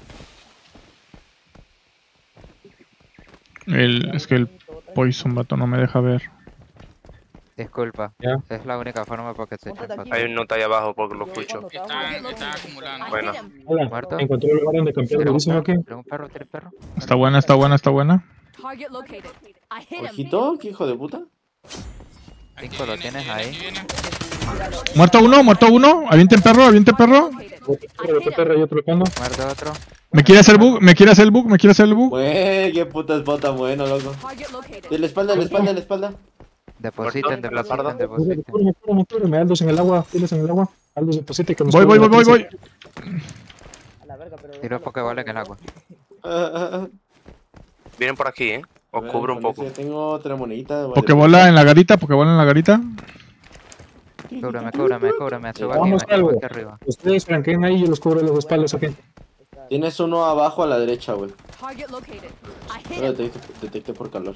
El, es que el Poison, vato, no me deja ver. Disculpa. Ya. Es la única forma para que se echen Póntate aquí. para Hay un nota ahí abajo porque lo Yo escucho. cuando estaba Están, jugando- están acumulando. I Bueno. hit him. Hola, Muerto. encontré un lugar donde campear Tira un durísimo perro. aquí. Tira un perro, tira un perro. Está buena, está buena, está buena. Target located. I hit him. Ojito, qué hijo de puta. Aquí Cinco lo viene, tienes aquí ahí. viene, aquí viene. Muerto uno, muerto uno. Avienten perro, avienten perro. Located. Otro perro, I otro hit perro him. y otro fondo. Muerto otro. Me quiere hacer bug, me quiere hacer el bug, me quiere hacer el bug. Güey, qué puta spot tan bueno, loco. Target located. De la espalda, de la espalda, de la espalda. Depositen, Muerto, en la depositen, parda. depositen. Cúrame, cúrame, cúrame. Aldos en el agua, tienes en el agua. Aldos, deposita que nos Voy, voy, voy, cubra voy, la voy. A la verga, pero. Tiro déjalo, pokebola en el déjalo. agua. Ah, ah, ah. Vienen por aquí, ¿eh? Os cubro un poco. Yo tengo otra monedita. vale. Pokebola en la garita, Pokebola en la garita. Cúbreme, cúbreme, cúbreme. Subo aquí, Vamos, me subo algo. aquí arriba. Ustedes franqueen ahí y yo los cubro los espaldas aquí. Tienes uno abajo a la derecha, güey. Target located. I hit Pero him. detecté, detecté por calor.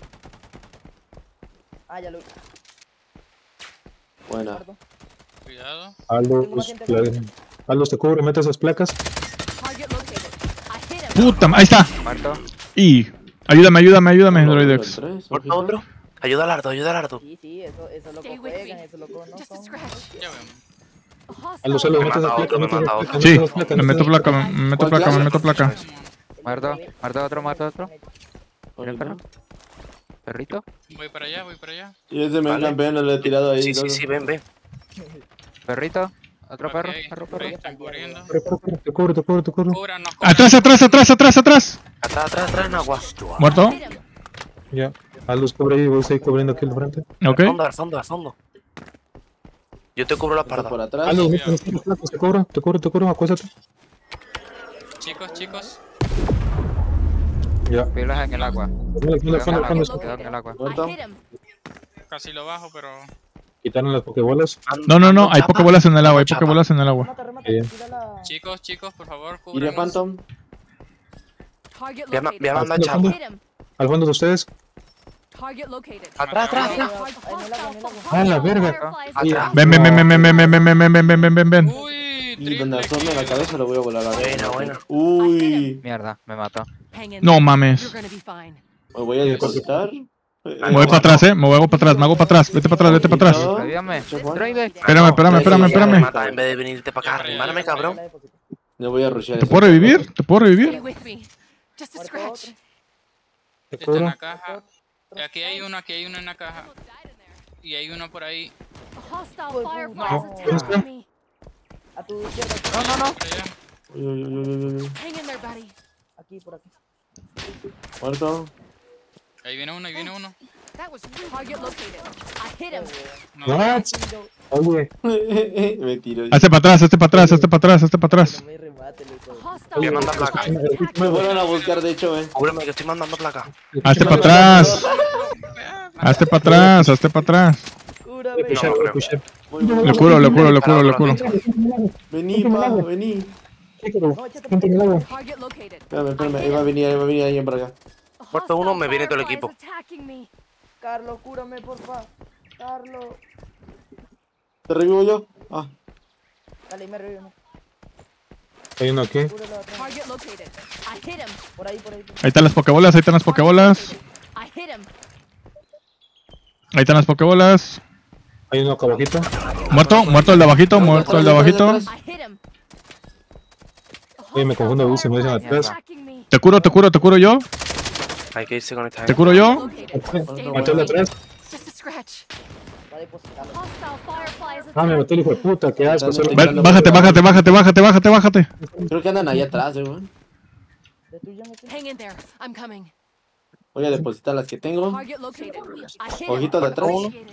Ah, ya lo vi. Buena. Muerto. Cuidado. Aldo, Tengo más pues, gente la- acá. Aldo te cubre, mete esas placas. Target located. I hit him. Puta, ahí está. Muerto. Y ayúdame, ayúdame, ayúdame, Uno, Droidex. dos, tres, Muerto ojito. otro. Ayuda al Ardo, ayuda al Ardo. Sí, sí, eso, eso lo Stay with juegan, me. eso lo no Just a son. scratch. Ya vemos. A Aldo, hostile solo Me mete esas mata placas, otro, me mete esas mata placas, otro. Sí, mete esas placas, me mete meto esas placa, me me meto placa, me meto placa. Muerto. Muerto otro, muerto otro. Mira el perro. Ojito. Perrito. Voy para allá, voy para allá. Y ese me Vale. campeón lo he tirado ahí. Sí, sí, loco. sí, ven, ven. Perrito. Otro Ok, perro. Perro, ok, perro. están cubriendo. Corre, corre, corre, te cubro, te cubro, te cubro. Cúbranos, cúbranos. Atrás, atrás, atrás, atrás, atrás. Atrás, atrás, atrás, en agua. ¿Muerto? Hit him. Ya. Aldo cubre ahí, voy a seguir cubriendo aquí el frente. Ok. Al fondo, al fondo, al fondo. Yo te cubro la Otro por espalda. atrás. Aldo, mete esas placas, te cubro, te cubro, te cubro, acuéstate. Chicos, chicos. Ya. Pilas en el agua. Mira, aquí en el Quedó en fondo, el al agua. fondo. Quedó en el agua. Muerto. I hit him. Casi lo bajo, pero. Quitaron las pokebolas. No, no, no, hay Chapa. pokebolas en el agua, hay Chapa. pokebolas en el agua. Remata, remata, Bien. tira la... Chicos, chicos, por favor, Iré cúbranos. Phantom. Target Voy a, ma- voy a located. mandar Al chapa. fondo. Hit him. Al fondo de ustedes. Target located. Atrás, atrás, atrás. Ah, la verga. Atrás. Ven, ven, ven, ven, ven, ven, ven, ven, ven, ven, ven, ven, ven, ven, ven. Uy, Y donde triple asome la kill. cabeza lo voy a volar a la Buena, buena. Uy. Mierda, me mató. Hang in No there. mames. You're gonna be fine. Me voy a depositar. Me voy para atrás, eh. Me voy para atrás, me hago para atrás. Vete para atrás, vete para atrás. Revíame. Droide. Espérame, espérame, espérame, Me espérame. mata en vez de venirte para acá. Arrímame, cabrón. No voy a rushear. ¿Te eso. puedo revivir? ¿Te puedo Stay revivir? with me. Just a Muerto scratch. otro. Te Está en cubro. la caja. Aquí hay uno, aquí hay uno en la caja. Y hay uno por ahí. A hostile No. firefly No. is attacking me. A tu izquierda. No, no, no. Por allá. Uy, uy, uy, uy, uy, uy. Hang in there, buddy. Aquí, por aquí. Muerto. Ahí viene uno, ahí viene uno. That was rude. Target located. I hit him. No lo What? Oye, Me tiró. Hazte para atrás, hazte para atrás, hazte para atrás, hazte para atrás. No me remate, loco. A hostile Voy a mandar placa. firefly is attacking Me me. fueron a buscar, de hecho, eh. Cúbreme que estoy mandando placa. Hazte para atrás. Hazte para atrás, hazte para atrás. Cúrame. pushar, No, voy a creo. pushar. Voy, voy, voy. Le curo, le curo, le curo, le curo. Vení, pa, vení. Chícaro, No, échate ponte en el agua. Target located. Espérame, espérame. Ahí va a venir, ahí va a venir alguien para acá. A Muerto uno, hostile me viene todo el firefly equipo. is attacking me. Carlos, cúrame, porfa. Carlos. ¿Te revivo yo? Ah. Dale, me revivo. Hay uno aquí. Cúralo atrás. Target located. I hit him. Por ahí, por ahí. Ahí están las pokebolas, ahí están las pokebolas. I hit him. Ahí están las pokebolas. Hay uno acá abajito. Muerto, muerto el de abajito, muerto el de abajito. I hit him. A Oye, me confundo, hostile dice, me dicen firefly is atrás. attacking me. Te curo, te curo, te curo yo. Hay que irse con esta Te gente. curo yo. Located. Stay with Maté al de me. atrás. Just a scratch. Va a depositarlo. Hostile firefly is Ah, me mató el attacking hijo de me. puta, qué asco. solo- Ven, bájate, bájate, bájate, bájate, bájate, bájate. Creo que andan ahí atrás, eh, güey. Destruyame. Hang in there. I'm coming. Voy a depositar las que tengo. Target located. I hit him. Ojito de atrás. Appreciated.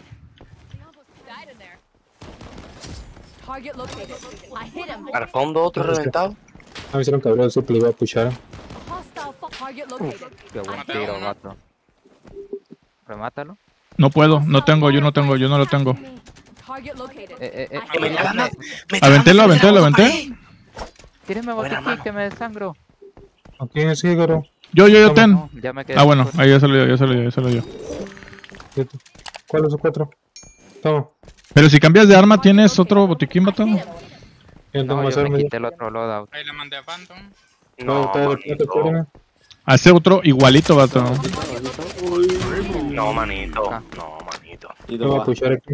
Target located. I hit him. Al fondo otro reventado. Ah, me hicieron cabrón, sí, le iba a pushar. A hostile fi- target located. Qué buen Mata tiro, uno. gato. Remátalo. No puedo, no tengo, yo no tengo, yo no lo tengo. Target located. Eh, eh, eh. Que me tírame- llaman. Me Aventélo, llaman, aventélo, me aventé. llaman, Tírame Buena botiquín mano. que me desangro. Aquí es Ígaro. Yo, yo, yo, ten. No, ya me quedé. Ah, bueno, sin ahí ya se lo dio, ya se lo dio, ya se lo dio. ¿Cuál es su cuatro? Toma. Pero si cambias de arma, ¿tienes otro botiquín, vato? Ya no fuerza. tengo No, más yo me armas. quité el otro loadout. Ahí le mandé a Phantom. No, manito. Hace otro igualito, vato. No, manito. Ah. No, manito. Y Lo voy a va. pushar aquí.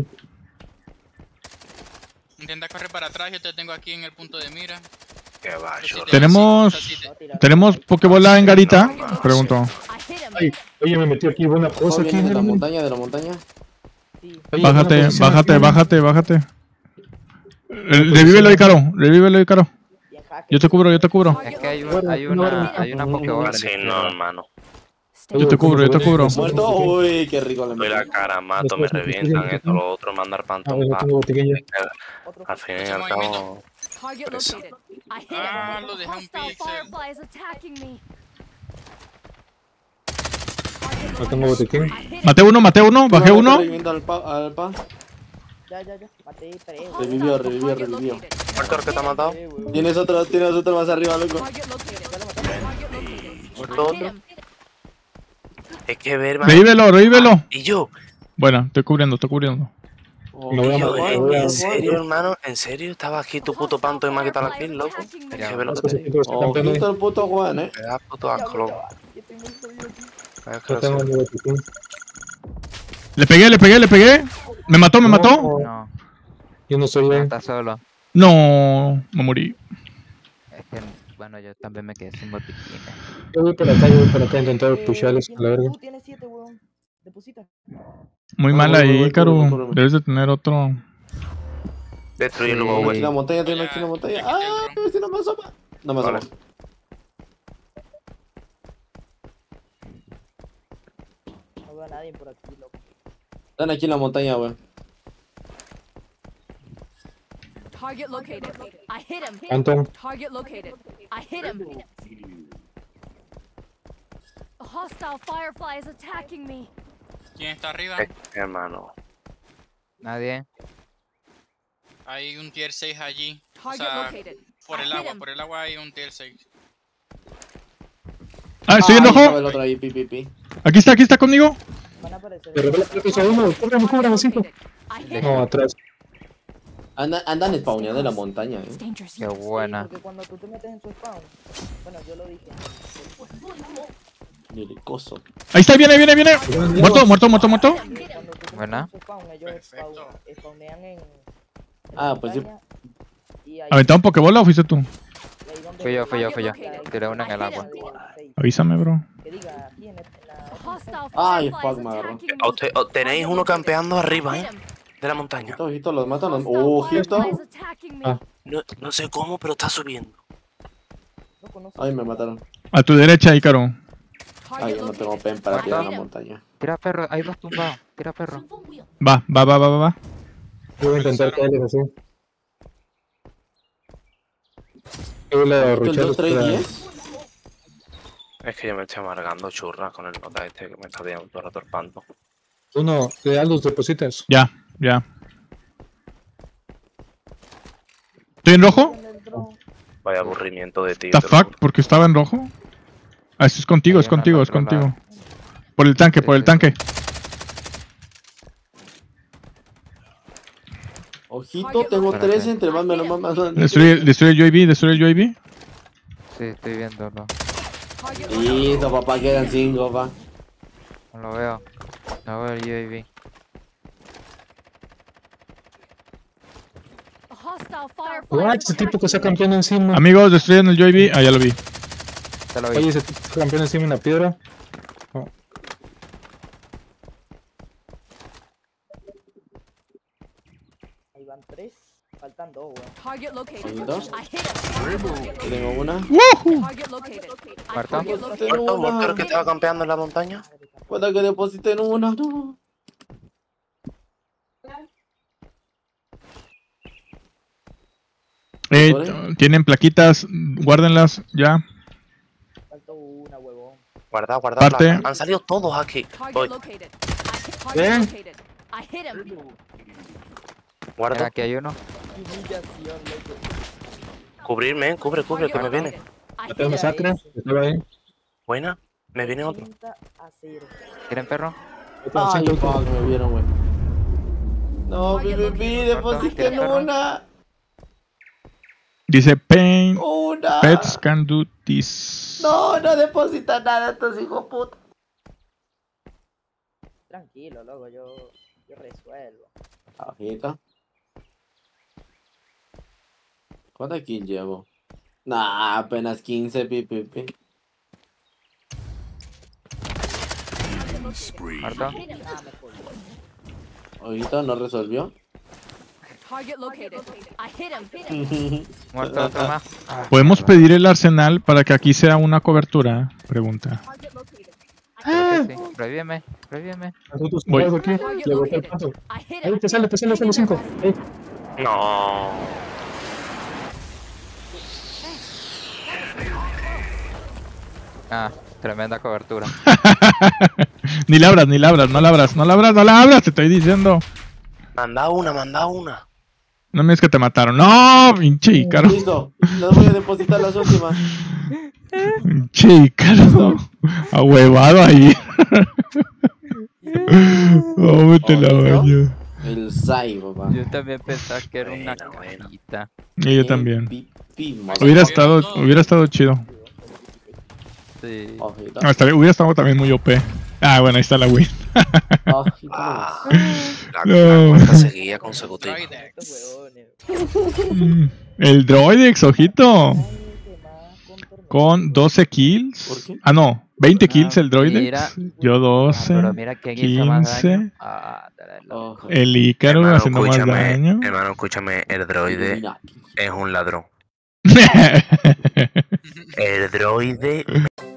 Intenta correr para atrás, yo te tengo aquí en el punto de mira. Qué va, Así yo- te- Tenemos, así te- tenemos pokebola en garita. Pregunto. I hit him. Ay, oye, me metí aquí buena Todo cosa aquí. viene de la hermano. montaña, de la montaña. Sí. Oye, Bájate, buena posición bájate, aquí. bájate, bájate. Eh, Revívelo, Ícaro, revívelo, Ícaro. Bien, jaque. Yo te cubro, yo te cubro. Es que hay, un- hay una, hay una pokebola. Así no, hermano. Stay Yo te cubro, yo te cubro. Muerto. Uy, qué rico le Doy metí. la cara, mato, me revientan esto, lo otro, mandar A pantón. ver, yo tengo botiquín ya. Otro. Al fin y Mucho al cabo, movimiento. Target Presa. located. I hit Ah, him. lo dejé A un hostile pixel. firefly is attacking me. No tengo botiquín. I hit him. Maté uno, maté uno, bajé No, uno. reviviendo al pa, al pa. Ya, ya, ya. Maté tres, Hostile weón. Revivió, revivió, target revivió. located. Muerto el que te ha matado. Sí, weón. Tienes otro, tienes otro más arriba, loco. Target located. Target located. Muerto I hit otro. him. Es que ver, man. Revívelo, revívelo. Y yo, Bueno, estoy cubriendo, estoy cubriendo. Oh, Me voy a y yo, matar, eh, me voy a- en serio, hermano, en serio, estaba aquí tu puto panto y me ha quitado la kill, loco. Es que ve lo Es que que te ese digo. tipo está campeando ahí. Ojito el puto Juan, eh. Me da puto asco, loco. Yo estoy muy jodido aquí. Es que No lo tengo sé. ni botiquín. Le pegué, le pegué, le pegué. Me mató, me mató. No, No, yo no soy no él. está solo. No, me morí. Es que, bueno, yo también me quedé sin botiquines. Yo voy por acá, yo voy por acá a intentar Eh, pusharles a la verga. Tú tienes siete, weón. Deposita. Muy Voy, mal voy, voy, ahí, voy, Caro. córreme, córreme. Debes de tener otro. Destruirlo, Sí. Tengo güey. aquí la montaña, tengo Ya, aquí la montaña. ya ¡Ah! quité el dron. Si no me asoma. No me asoma. Vale. No veo a nadie por aquí, loco. Están aquí en la montaña, weón. Target located. I hit him. Anton, Target located. I hit him. A hostile firefly is attacking me. ¿Quién está arriba? Eh, hermano. Nadie. Hay un tier seis allí. O Target sea, located. por I el hit agua, him. por el agua hay un tier seis. Ah, estoy en ahí estaba rojo. el otro ahí, pi, pi, pi. Aquí está, aquí está conmigo. Van a aparecer. de repente creo que se uno. Cúbrame, cúbrame, cinco. I hit No, him. atrás. Anda, andan spawneando en la montaña, It's eh. dangerous. Qué Sí, buena. porque cuando tú te metes en su spawn, bueno, yo lo dije. Delicoso. Ahí está, viene, viene, viene. Muerto, muerto, muerto, muerto. Cuando tú te metes Buena. en su spawn, ellos Perfecto. spawn- spawnean en. en Ah, la pues sí. montaña, y ahí- ¿Aventado un pokebola o fuiste tú? y ahí donde- Fui yo, fui yo, fui yo. Target Tiré una en el agua. Avísame, bro. Que diga, aquí en, este- en la. A hostile Ay, firefly fuck, is me agarró. attacking me. A usted- o- tenéis uno campeando arriba, I eh. hit him. De la montaña. Ojito, ojito, los matan. Los... Hostile Ojito. firefly is attacking me. Ah. No, no sé cómo, pero está subiendo. Loco, no sé. Ay, me mataron. A tu derecha, Ícaro. Ay, yo no tengo pen para Muerto. tirar a la montaña. Tira perro, hay dos tumbados. Tira perro. Va, va, va, va, va, va. Yo voy a intentar caerles así. Yo voy a ¿El ruchar dos, tres, para- diez? Es que yo me estoy amargando churras con el nota este que me está dando todo el rato el panto. Uno de Aldous depositas. Ya, ya. ¿Estoy en rojo? En el drone. Vaya aburrimiento de ti. ¿The te lo fuck? juro. ¿Por qué estaba en rojo? Ah, eso es contigo, es Hay uno al contigo, es otro contigo. lado. Por el tanque, Sí, por el sí, tanque. Ojito, tengo Espérate. tres entre más me lo más más. Destruye, destruye el U A V, destruye el U A V. Sí, estoy viéndolo. Target Listo, papá, quedan cinco, pa. No lo veo. No veo el U A V. A hostile firefly What? is Ese tipo que está attacking me. campeando encima. Amigos, destruyen el U A V. Ah, ya lo vi. Te lo vi. Oye, ese tipo está campeando encima en la piedra. No. Ahí van tres. Faltan dos, weón. Target located. ¿Hay dos? I hit him. Tengo una. ¡Woohoo! Target located. I Muerto. target located. Muerto, muerto el que estaba campeando en la montaña. Pueda que depositen una, no. Eh, ¿Vale? tienen plaquitas, guárdenlas ya. Faltó una, huevón. Guarda, guarda. Parte. placa. Han salido todos aquí. Target Voy, located. I hit target Bien. located. I hit him. Mira, guarda. aquí hay uno. Humillación, loco. Cubrirme, eh. Cubre, cubre, que me viene. I Maté a hit him. masacre. Estaba ahí. Buena. Me viene otro. treinta a cero. ¿Quieren perro? Yo tengo Ay, cinco. fuck, me vieron, güey. No, pi, pi, pi, depositen una. Dice Pain. Una. Pets can do this. No, no depositan nada estos hijos puta. Tranquilo, loco, yo, yo resuelvo. Ojito. ¿Cuántas kills llevo? Nah, apenas quince, pi, pi, pi. Muerto. Ah, me jodí. Ojito, no resolvió. Target located. I hit him. Muerto otro más. Ah, ¿Podemos mierda. pedir el arsenal para que aquí sea una cobertura? Pregunta. Target located. Creo que sí. Revíveme, revíveme. Nosotros Voy. todos aquí. Target Le boté el located. paso. I hit Ahí him. te sale, te sale, sale cinco. Ahí. No. Ah, Tremenda cobertura. Ni la abras, ni la abras, no la abras, no la abras, no la abras, te estoy diciendo. Manda una, manda una. No me digas que te mataron. No, pinche Ícaro. Listo, las voy a depositar las últimas. Pinche Ícaro. Ahuevado ahí. Oh, vete la Oye, ¿no? baña. El Sai, papá. Yo también pensaba que era una Bueno, bueno. cajita. Y yo también. M V P, Hubiera motherfucker. estado, hubiera estado chido. Sí. Ojito. Ah, estaría- hubiera estado también muy O P. Ah, bueno, ahí está la win. Ojito. Ah, la, No. la cuarta seguía consecutiva. Droidex. Mm, El Droidex, ojito. Con doce kills. ¿Por qué? Ah, no. veinte kills el Mira. Droidex. Yo Ah, doce. pero mira quién hizo más daño. quince. Ah, dale, Ojo. El Ícaro Hermano, haciendo más escúchame, daño. hermano, escúchame, el droide Illuminati. es un ladrón. El droide